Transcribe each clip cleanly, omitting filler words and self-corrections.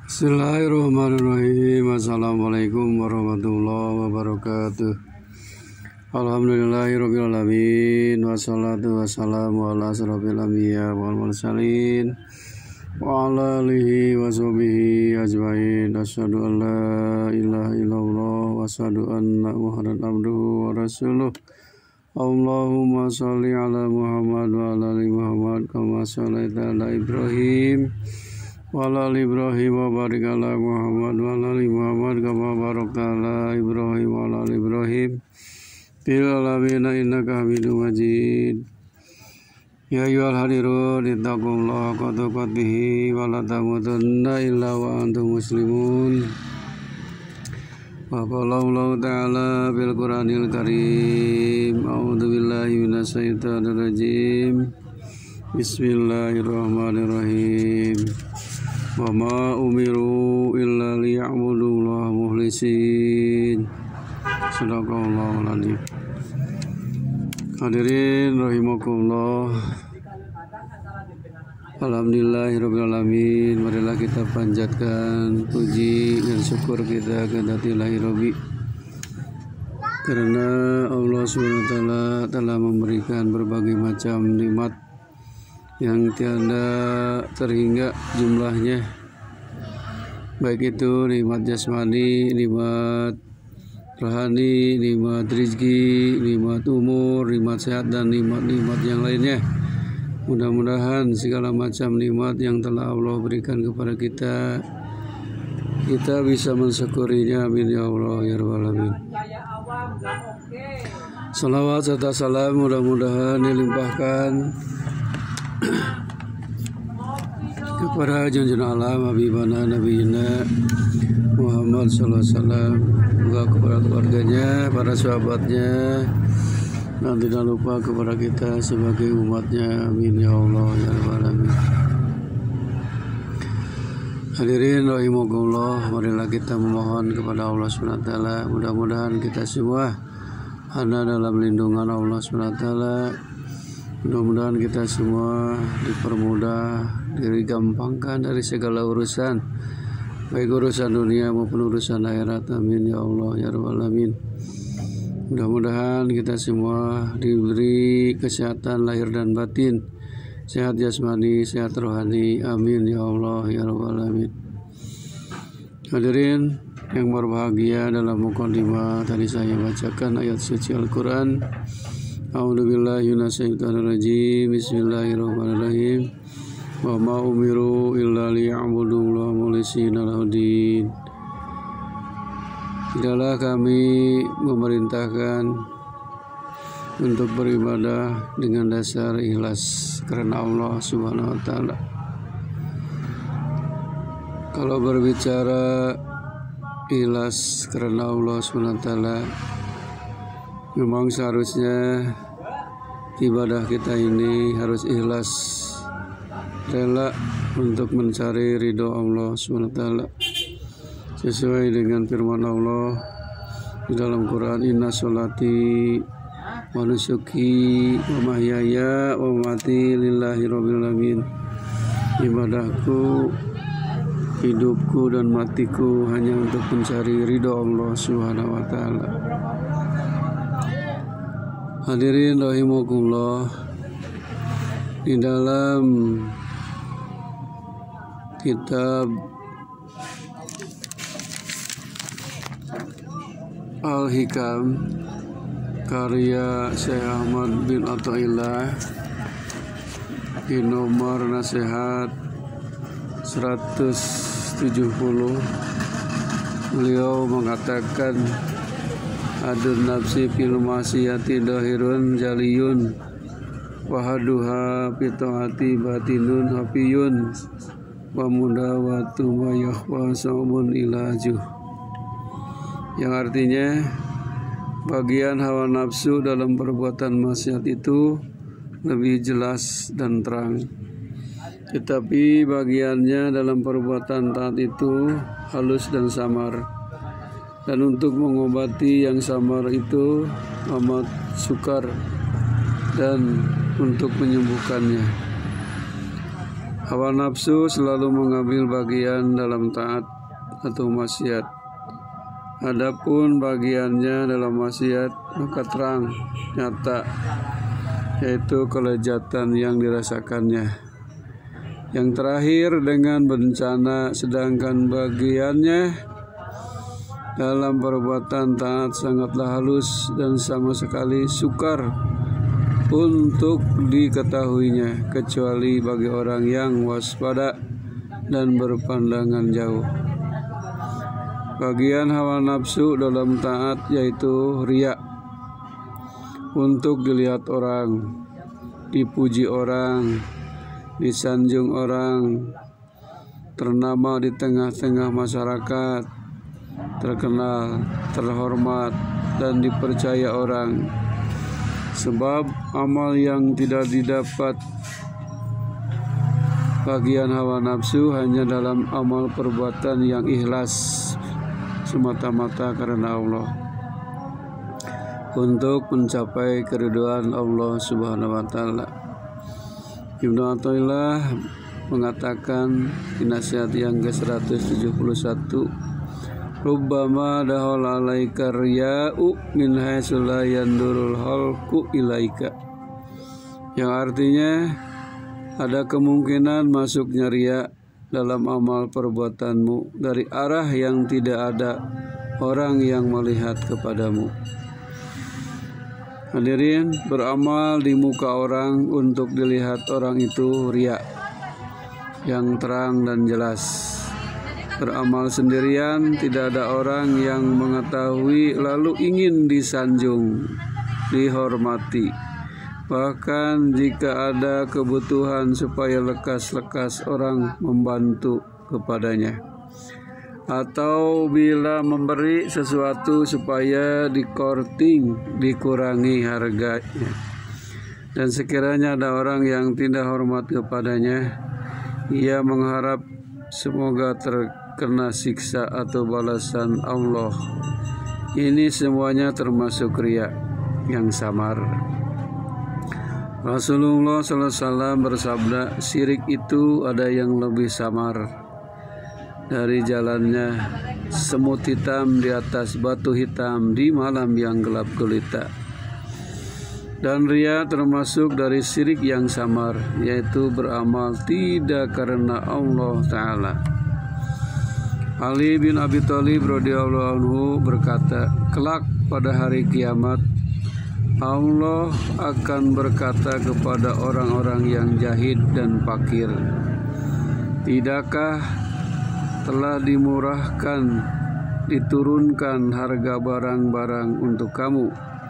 Bismillahirrahmanirrahim. Assalamualaikum warahmatullahi wabarakatuh. Alhamdulillahirabbil alamin wassalatu wassalamu ala asrofil anbiya wal mursalin wa ala alihi wa sahbihi ajmain. Asyhadu an la ilaha illallah wa asyhadu anna Muhammadan abduhu wa rasuluh. Allahumma shalli ala Muhammad wa ala ali Muhammad kama shallaita ala Ibrahim wa ala ali Ibrahim wa barik ala Muhammad wa ala ali Muhammad kama barakta ala Ibrahim wa ala ali Ibrahim fil alamin innaka Hamidum Majid. Ya ayyuhal hadirun ittaqullaha haqqa tuqatih wa la tamutunna illa wa antum muslimun. Wa qala Allah ta'ala bil Qur'anil Karim. A'udzu billahi minasyaitonir rajim. Bismillahirrahmanirrahim. Wa ma umiru illa liya'budullaha mukhlishin. Sadaqallahul adzim. Hadirin rahimakumullah. Alhamdulillahirabbil alamin. Marilah kita panjatkan puji dan syukur kita kepada Ilahi Rabbi, karena Allah SWT telah memberikan berbagai macam nikmat yang tiada terhingga jumlahnya, baik itu nikmat jasmani, nikmat rohani, nikmat rezeki, nikmat umur, nikmat sehat, dan nikmat-nikmat yang lainnya. Mudah-mudahan segala macam nikmat yang telah Allah berikan kepada kita bisa mensyukurinya. Amin ya Allah ya Rabbal alamin. Salawat serta salam mudah-mudahan dilimpahkan kepada junjungan alam habibana nabiyina Muhammad sallallahu alaihi wasallam, juga kepada keluarganya, para sahabatnya, dan tidak lupa kepada kita sebagai umatnya. Amin ya Allah ya Rabbal alamin. Hadirin rahimakumullah, marilah kita memohon kepada Allah SWT, mudah-mudahan kita semua ada dalam lindungan Allah SWT. Mudah-mudahan kita semua dipermudah, digampangkan dari segala urusan, baik urusan dunia maupun urusan akhirat. Amin ya Allah ya Rabbal alamin. Mudah-mudahan kita semua diberi kesehatan lahir dan batin, sehat jasmani, sehat rohani. Amin ya Allah ya Rabbal alamin. Hadirin yang berbahagia, dalam mukadimah tadi saya bacakan ayat suci Al-Quran. A'udzubillahi minasyaitonirrajim. Bismillahirrahmanirrahim. Wa ma umiru illa liya'budullaha mukhlishina lahuddin. Tidaklah kami memerintahkan untuk beribadah dengan dasar ikhlas karena Allah Subhanahu wa taala. Kalau berbicara ikhlas karena Allah Subhanahu wa taala, memang seharusnya ibadah kita ini harus ikhlas, rela untuk mencari ridho Allah SWT, sesuai dengan firman Allah di dalam Quran, inna sholati wa nusuki wa mahyaya wa mamati lillahi rabbil alamin. Ibadahku, hidupku dan matiku hanya untuk mencari ridho Allah Subhanahu wa taala. Hadirin rahimakumullah, di dalam kitab Al-Hikam karya Syekh Ahmad bin Athaillah di nomor nasihat 170, beliau mengatakan, adun nafsi fil masiyati dahirun jaliyun wahaduha fitohati batinun hafiyun wa mudawatu ma yakhwa sa'bun ilajuh, yang artinya bagian hawa nafsu dalam perbuatan maksiat itu lebih jelas dan terang, tetapi bagiannya dalam perbuatan taat itu halus dan samar. Dan untuk mengobati yang samar itu amat sukar, dan untuk menyembuhkannya Hawa nafsu selalu mengambil bagian dalam taat atau maksiat. Adapun bagiannya dalam maksiat maka terang, nyata, yaitu kelezatan yang dirasakannya. Yang terakhir dengan bencana, sedangkan bagiannya dalam perbuatan taat sangatlah halus dan sama sekali sukar untuk diketahuinya, kecuali bagi orang yang waspada dan berpandangan jauh. Bagian hawa nafsu dalam taat yaitu riya, untuk dilihat orang, dipuji orang, disanjung orang, ternama di tengah-tengah masyarakat, terkenal, terhormat, dan dipercaya orang. Sebab amal yang tidak didapat bagian hawa nafsu hanya dalam amal perbuatan yang ikhlas semata-mata karena Allah, untuk mencapai keridhaan Allah Subhanahu wa taala. Ibnu Athaillah mengatakan di nasihat yang ke-171, rubbama dahal alaika riya'u min haitsu la yandurul halqu ilaika, yang artinya ada kemungkinan masuknya riya dalam amal perbuatanmu dari arah yang tidak ada orang yang melihat kepadamu. Hadirin, beramal di muka orang untuk dilihat orang itu riya yang terang dan jelas. Beramal sendirian, tidak ada orang yang mengetahui lalu ingin disanjung, dihormati. Bahkan jika ada kebutuhan supaya lekas-lekas orang membantu kepadanya, atau bila memberi sesuatu supaya dikorting, dikurangi harganya, dan sekiranya ada orang yang tidak hormat kepadanya, ia mengharap semoga terkena siksa atau balasan Allah. Ini semuanya termasuk riya yang samar. Rasulullah SAW bersabda, syirik itu ada yang lebih samar dari jalannya semut hitam di atas batu hitam di malam yang gelap gulita. Dan riya termasuk dari syirik yang samar, yaitu beramal tidak karena Allah Ta'ala. Ali bin Abi Thalib radhiyallahu anhu berkata, kelak pada hari kiamat Allah akan berkata kepada orang-orang yang jahid dan fakir, tidakkah telah dimurahkan, diturunkan harga barang-barang untuk kamu?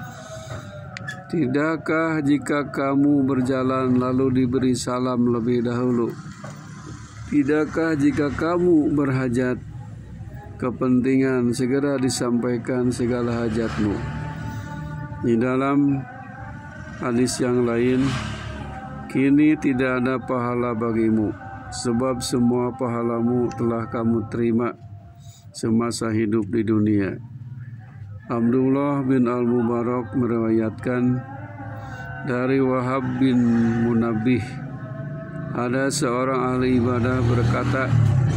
Tidakkah jika kamu berjalan lalu diberi salam lebih dahulu? Tidakkah jika kamu berhajat, kepentingan segera disampaikan segala hajatmu? Di dalam hadis yang lain, kini tidak ada pahala bagimu, sebab semua pahalamu telah kamu terima semasa hidup di dunia. Abdullah bin Al-Mubarak meriwayatkan dari Wahab bin Munabbih, ada seorang ahli ibadah berkata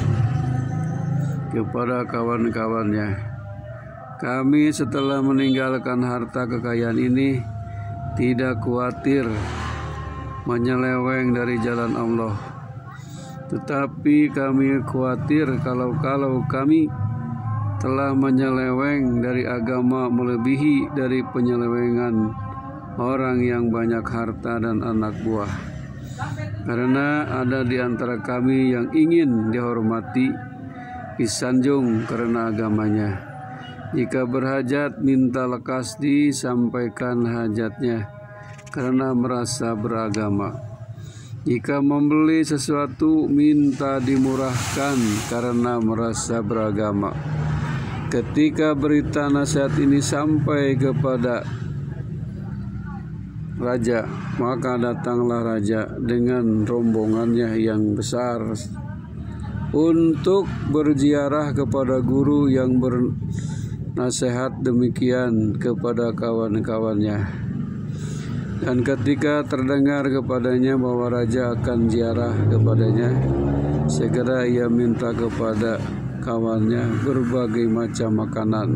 kepada kawan-kawannya, kami setelah meninggalkan harta kekayaan ini tidak khawatir menyeleweng dari jalan Allah, tetapi kami khawatir kalau kami telah menyeleweng dari agama melebihi dari penyelewengan orang yang banyak harta dan anak buah. Karena ada di antara kami yang ingin dihormati, disanjung karena agamanya. Jika berhajat, minta lekas disampaikan hajatnya karena merasa beragama. Jika membeli sesuatu, minta dimurahkan karena merasa beragama. Ketika berita nasihat ini sampai kepada raja, maka datanglah raja dengan rombongannya yang besar untuk berziarah kepada guru yang nasihat demikian kepada kawan-kawannya. Dan ketika terdengar kepadanya bahwa raja akan ziarah kepadanya, segera ia minta kepada kawannya berbagai macam makanan.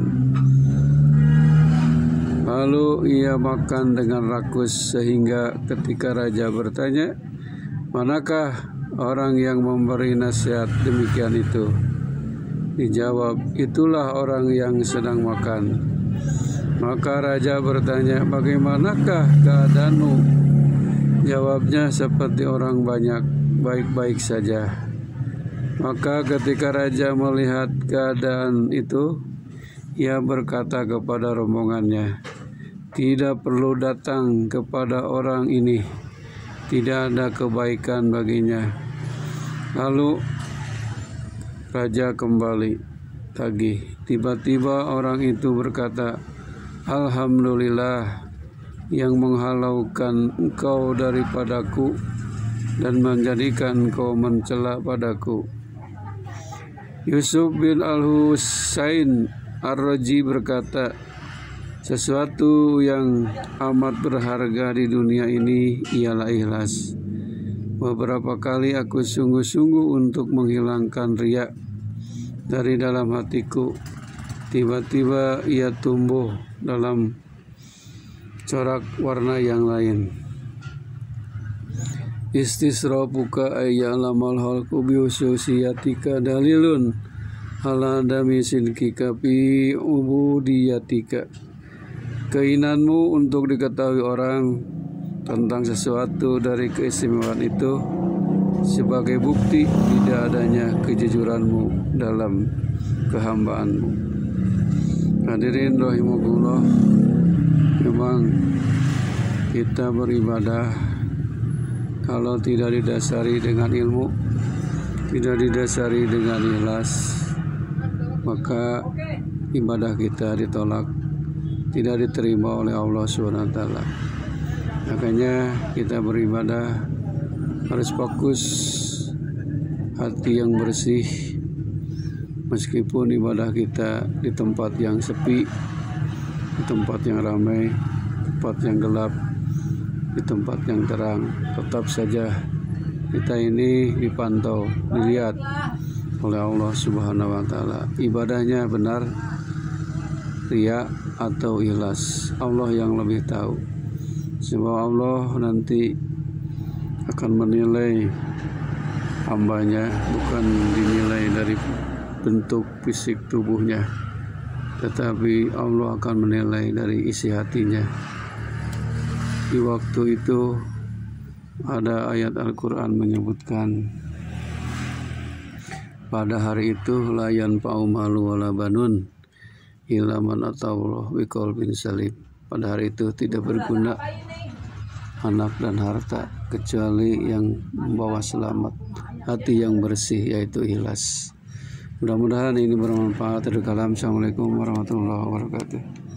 Lalu ia makan dengan rakus sehingga ketika raja bertanya, "Manakah orang yang memberi nasihat demikian itu?" Dijawab, "Itulah orang yang sedang makan." Maka raja bertanya, "Bagaimanakah keadaanmu?" Jawabnya, "Seperti orang banyak, baik-baik saja." Maka ketika raja melihat keadaan itu, ia berkata kepada rombongannya, "Tidak perlu datang kepada orang ini, tidak ada kebaikan baginya." Lalu raja kembali tagih. Tiba-tiba orang itu berkata, "Alhamdulillah yang menghalaukan engkau daripadaku dan menjadikan engkau mencela padaku." Yusuf bin Al-Husain Ar-Raji berkata, "Sesuatu yang amat berharga di dunia ini ialah ikhlas. Beberapa kali aku sungguh-sungguh untuk menghilangkan riya dari dalam hatiku. Tiba-tiba ia tumbuh dalam corak warna yang lain. Istisrafuka ayya'lamal halqu bihususiyatika dalilun ala adami sidqika fi ubudiyatika." Keinginanmu untuk diketahui orang tentang sesuatu dari keistimewaan itu sebagai bukti tidak adanya kejujuranmu dalam kehambaanmu. Hadirin rahimakumullah, memang kita beribadah kalau tidak didasari dengan ilmu, tidak didasari dengan ikhlas, maka ibadah kita ditolak, tidak diterima oleh Allah SWT. Makanya kita beribadah harus fokus, hati yang bersih, meskipun ibadah kita di tempat yang sepi, di tempat yang ramai, tempat yang gelap, di tempat yang terang, tetap saja kita ini dipantau, dilihat oleh Allah Subhanahu wa Ta'ala. Ibadahnya benar, riya atau ikhlas, Allah yang lebih tahu. Sebab Allah nanti akan menilai hambanya, bukan dinilai dari bentuk fisik tubuhnya, tetapi Allah akan menilai dari isi hatinya. Di waktu itu ada ayat Al-Quran menyebutkan, pada hari itu la yanfa'u malu wala banun illa man atallaha biqalbin salim. Pada hari itu tidak berguna anak dan harta kecuali yang membawa selamat, hati yang bersih, yaitu ikhlas. Mudah-mudahan ini bermanfaat. Assalamualaikum warahmatullahi wabarakatuh.